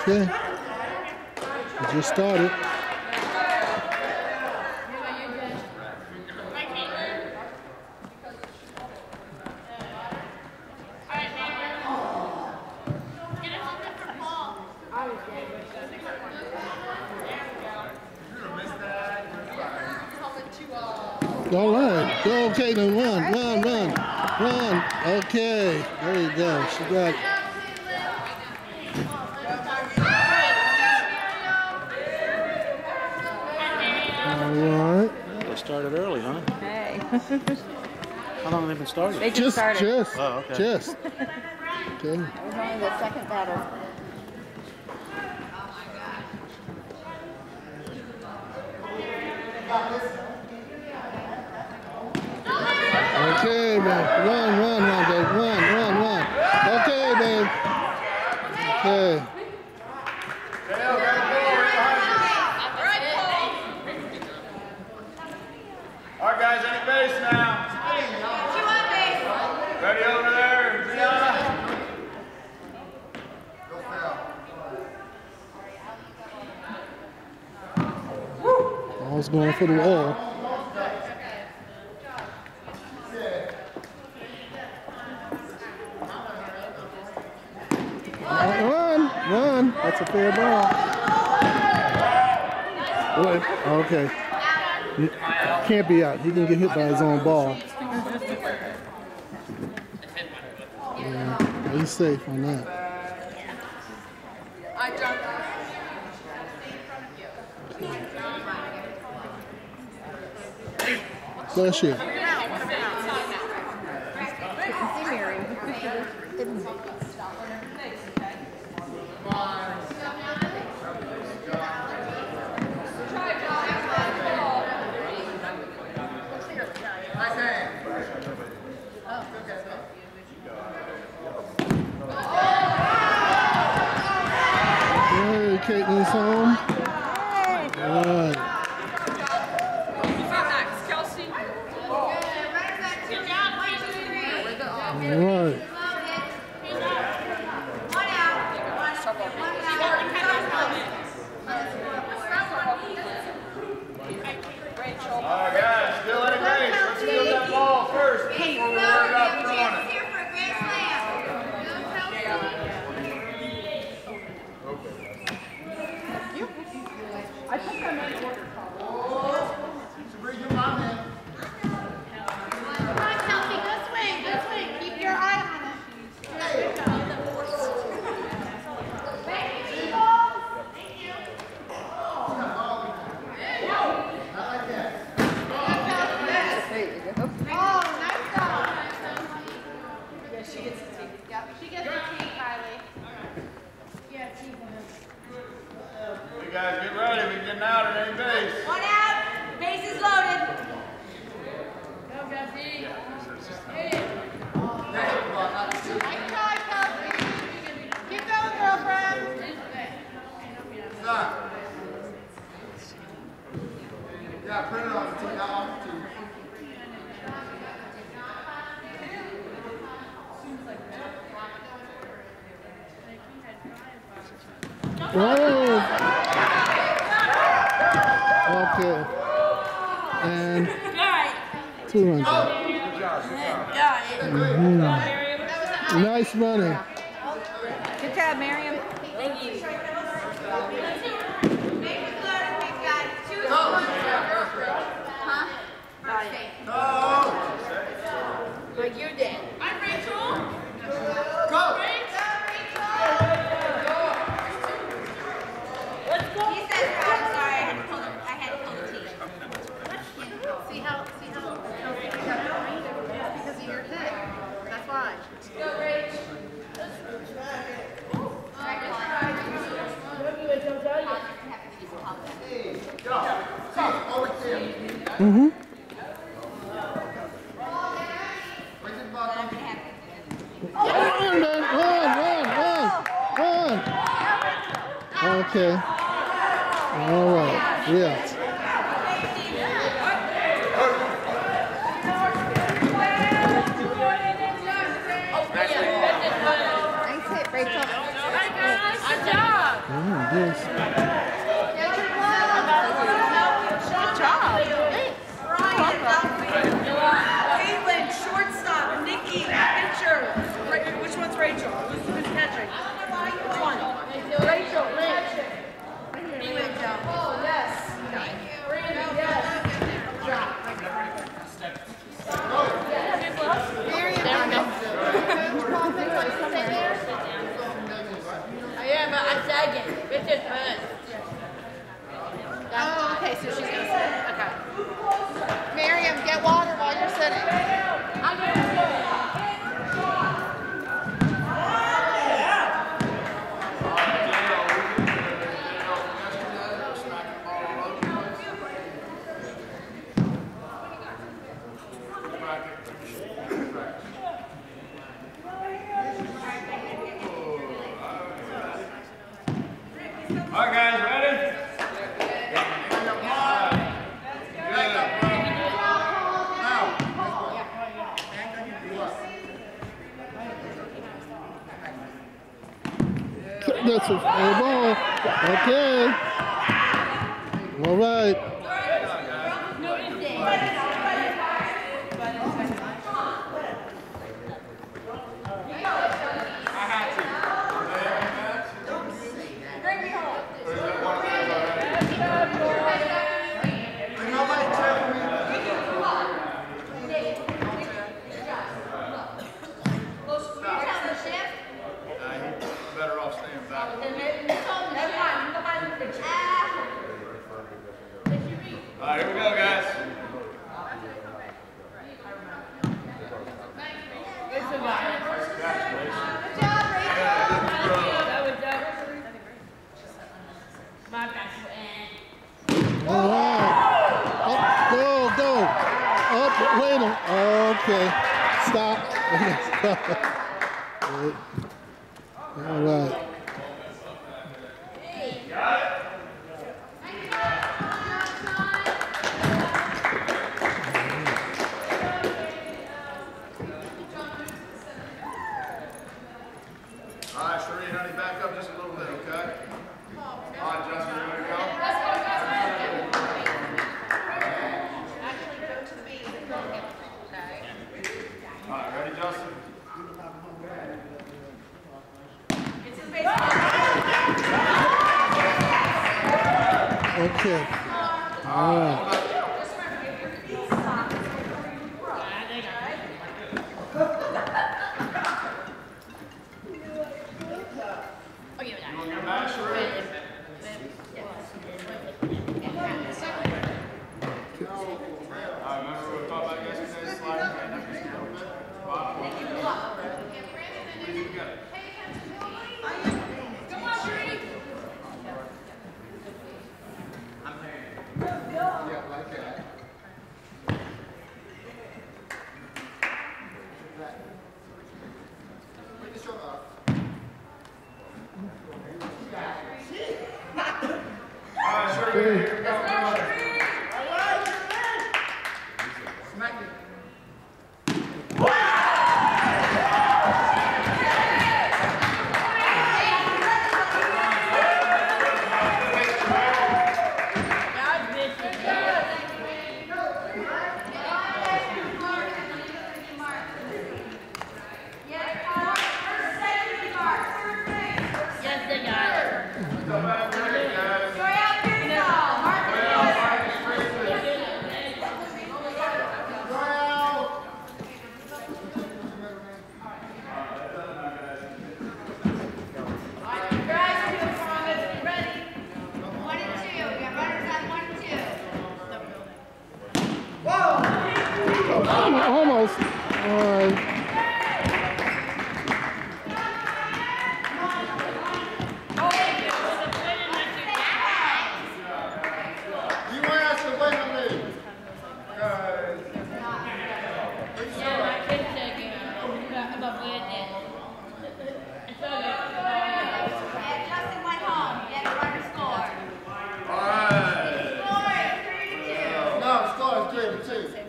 Okay. We just started. All right. Go, Caitlin. Run. Okay. There you go. She got it. All right. They started early, huh? Hey. How long have they been started? They just started. Oh, okay. Just. Okay. That was only the second battle. Okay, babe. Run, babe. Run. Okay, babe. Okay. All right, guys, any base now? Ready over there, Brianna? Ball's going for the wall. Run. That's a fair ball. Okay. Can't be out. He can get hit by his own ball. Yeah, he's safe on that. Bless you. Caitlin's home. All right. Kelsey. All right. All right, guys, still in a race. Let's steal that ball first before we worry about throwing it. I think I might order Come on, Kelsey, good swing. Keep your eye on it. Good job. Oh, nice job. Yeah, she gets the team. Yep, she gets the tea, Kylie. Yeah, tea. You guys get ready. We're getting out at any base. One out. Base is loaded. Go, Gussie. Nice try, Kelsey. Keep going, girlfriend. Yeah, print it on the team. Oh. Okay. And 2 runs out. Nice running. Good job, Miriam. Thank you. Base is loaded. We've got 2 points. Huh? Like you did. I'm Rachel. Go! He says, I'm sorry, I had to pull the teeth. See how Kelsey got it right? It's because of your hit. That's why. Go, Rach. Mm-hmm. Run. Okay. All right. Yeah. Nice hit, Rachel. Good job. Yes. Good job. Caitlin, shortstop. Nikki, pitcher. Which one's Rachel? Who's catching? Which one? Rachel, Rich. Oh, yes. Randy, yes. I am, but I'm sagging. It's just fun. Oh, okay, so she's gonna sit. Okay. Miriam, get water while you're sitting. All right, guys, ready? That's a fair ball. Okay. All right. Better off staying back. All right, here we go, guys. All right. Up, go. Up, wait a minute. Okay. Stop. Wait. All right. All right, Sheree, honey, back up just a little bit, okay? All right, Justin, you ready to go? Actually, go to me and go get it, okay? All right, ready, Justin? Okay. All right. You want to get back, Sheree? All right, remember what we talked about yesterday? Slide your hand up just a little bit. Bottom. Please, you got it. All right, Sheree, here we go. Come on. Almost. All right. You want us to win the league? Justin went home. He had a runner score. All right. Score is 3-2. No, score is 3-2.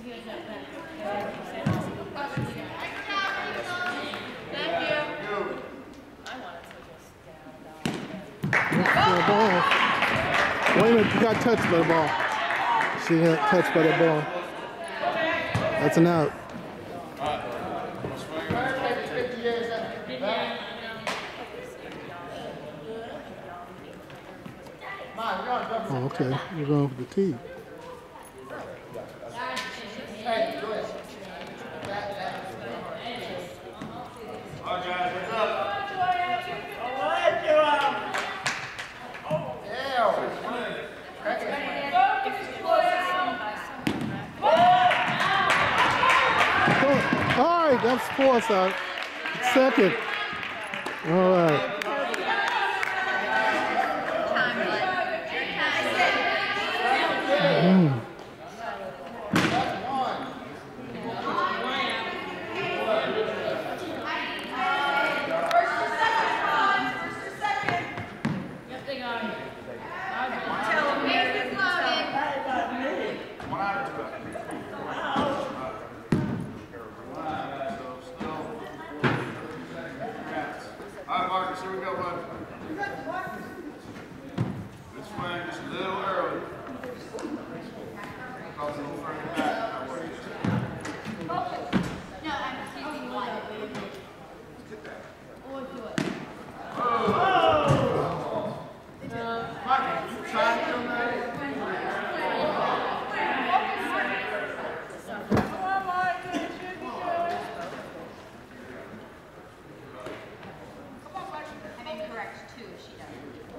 Ball. Wait a minute, you got touched by the ball. She got touched by the ball. That's an out. Oh, okay. We're going for the tee. All right, guys, what's up? All right, that's fourth out. Second. All right. All right, Marcus, here we go, bud. This swing just a little early. Cause a little further back. No, I'm keeping one. Marcus, you trying to come back? I'm incorrect too if she doesn't.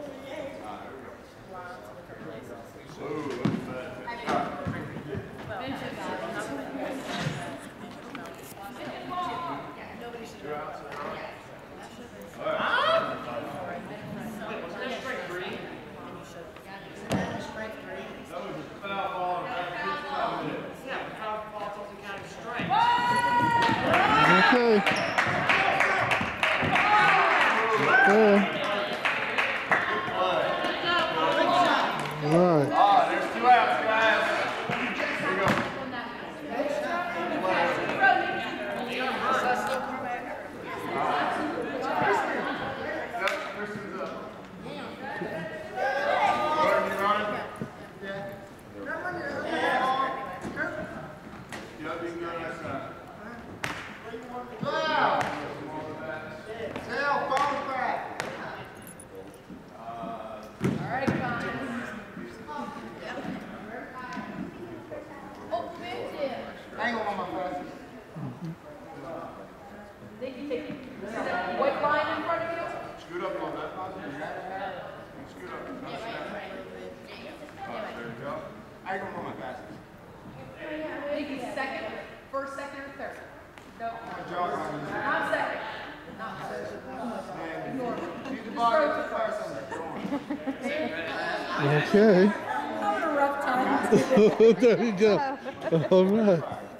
Okay. Yeah. All right. Oh, there's 2 outs, guys. Here we go. Yep, Kristen's up. Gordon, you running? Yep, you can go next time. White line in front of you? Scoot up a little bit. Scoot up. There you go. I ain't gonna run my fastest. Think he's second, first, second, or third? No. Good job, Ryan. Not second. Keep the ball, get the fire somewhere. Okay. There you go. All right.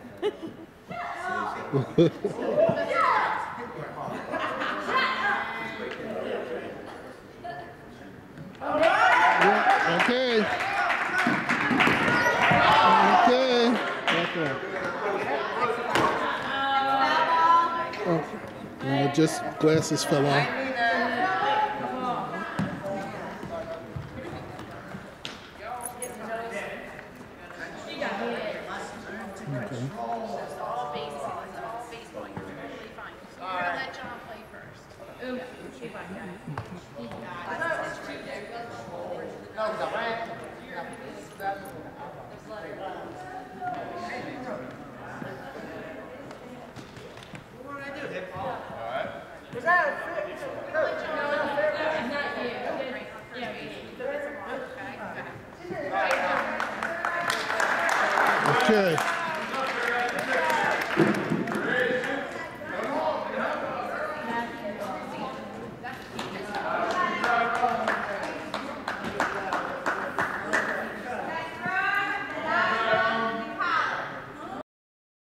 Yeah, okay. Okay. Okay. Oh, no, just glasses fell off. Okay. All baseball. It's all baseball. You're totally fine. We're gonna let John play first. Ooh, she might. That's